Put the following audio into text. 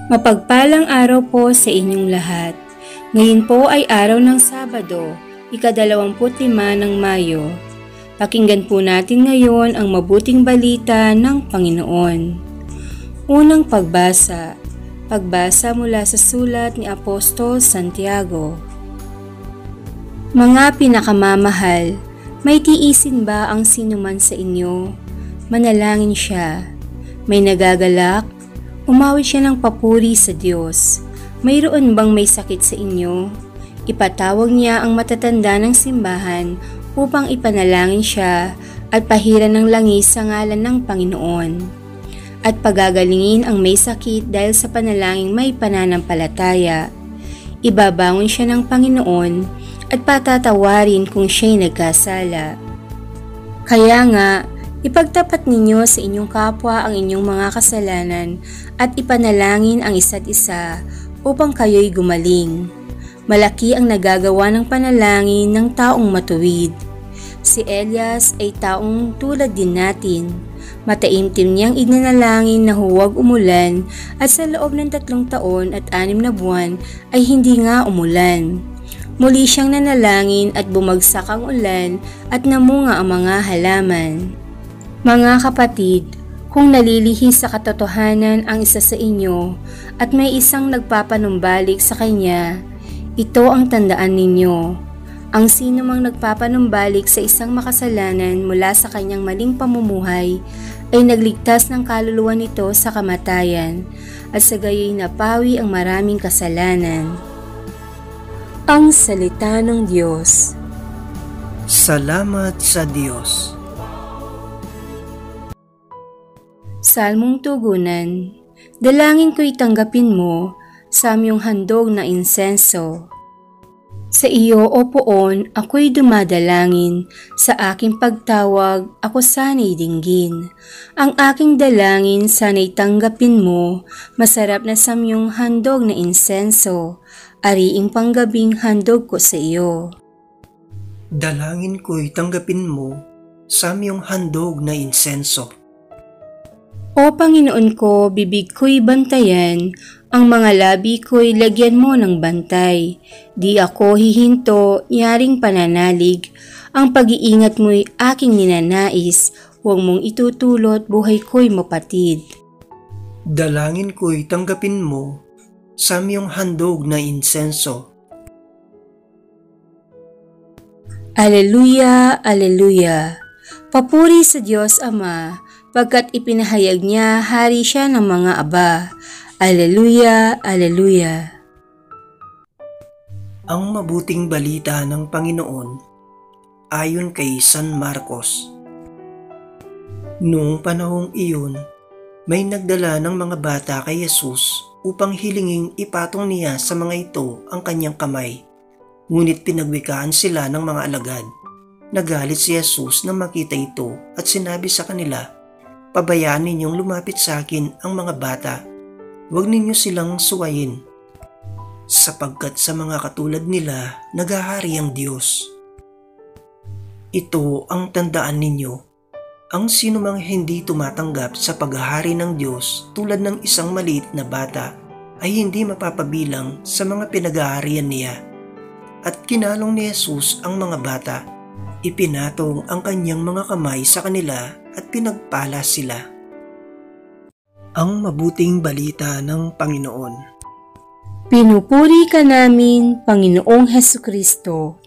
Mapagpalang araw po sa inyong lahat. Ngayon po ay araw ng Sabado, ika-25 ng Mayo. Pakinggan po natin ngayon ang mabuting balita ng Panginoon. Unang pagbasa. Pagbasa mula sa sulat ni Apostol Santiago. Mga pinakamamahal, may tiisin ba ang sinuman sa inyo? Manalangin siya. May nagagalak? Umawit siya ng papuri sa Diyos. Mayroon bang may sakit sa inyo? Ipatawag niya ang matatanda ng simbahan upang ipanalangin siya at pahiran ng langis sa ngalan ng Panginoon. At pagagalingin ang may sakit dahil sa panalangin may pananampalataya. Ibabangon siya ng Panginoon at patatawarin kung siya'y nagkasala. Kaya nga, ipagtapat ninyo sa inyong kapwa ang inyong mga kasalanan at ipanalangin ang isa't isa upang kayo'y gumaling. Malaki ang nagagawa ng panalangin ng taong matuwid. Si Elias ay taong tulad din natin. Mataimtim niyang idinalangin na huwag umulan at sa loob ng 3 taon at 6 na buwan ay hindi nga umulan. Muli siyang nanalangin at bumagsak ang ulan at namunga ang mga halaman. Mga kapatid, kung nalilihis sa katotohanan ang isa sa inyo at may isang nagpapanumbalik sa kanya, ito ang tandaan ninyo. Ang sino mang nagpapanumbalik sa isang makasalanan mula sa kanyang maling pamumuhay ay nagligtas ng kaluluwa nito sa kamatayan at sa gayoy napawi ang maraming kasalanan. Ang Salita ng Diyos. Salamat sa Diyos. Salmong Tugunan. Dalangin ko'y tanggapin mo sa amyong handog na insenso. Sa iyo, O Poon, ako'y dumadalangin. Sa aking pagtawag, ako sana'y dinggin. Ang aking dalangin sana'y tanggapin mo. Masarap na samyong handog na insenso. Ariing panggabing handog ko sa iyo. Dalangin ko'y tanggapin mo sa amyong handog na insenso. O Panginoon ko, bibig ko'y bantayan, ang mga labi ko'y lagyan mo ng bantay. Di ako hihinto, yaring pananalig, ang pag-iingat mo'y aking ninanais, huwag mong itutulot, buhay ko'y mapatid. Dalangin ko'y tanggapin mo sa amyong handog na insenso. Aleluya, aleluya. Papuri sa Diyos Ama, pagkat ipinahayag niya hari siya ng mga aba. Aleluya, aleluya. Ang mabuting balita ng Panginoon ayon kay San Marcos. Noong panahong iyon, may nagdala ng mga bata kay Jesus upang hilinging ipatong niya sa mga ito ang kanyang kamay. Ngunit pinagwikaan sila ng mga alagad. Nagalit si Jesus na makita ito at sinabi sa kanila, "Pabayaan ninyong lumapit sa akin ang mga bata. Huwag ninyo silang suwayin, sapagkat sa mga katulad nila naghahari ang Diyos." Ito ang tandaan ninyo. Ang sinumang hindi tumatanggap sa paghahari ng Diyos tulad ng isang maliit na bata ay hindi mapapabilang sa mga pinag-aharian niya. At kinalong ni Jesus ang mga bata. Ipinatong ang kanyang mga kamay sa kanila at pinagpala sila. Ang mabuting balita ng Panginoon. Pinupuri ka namin, Panginoong Hesukristo.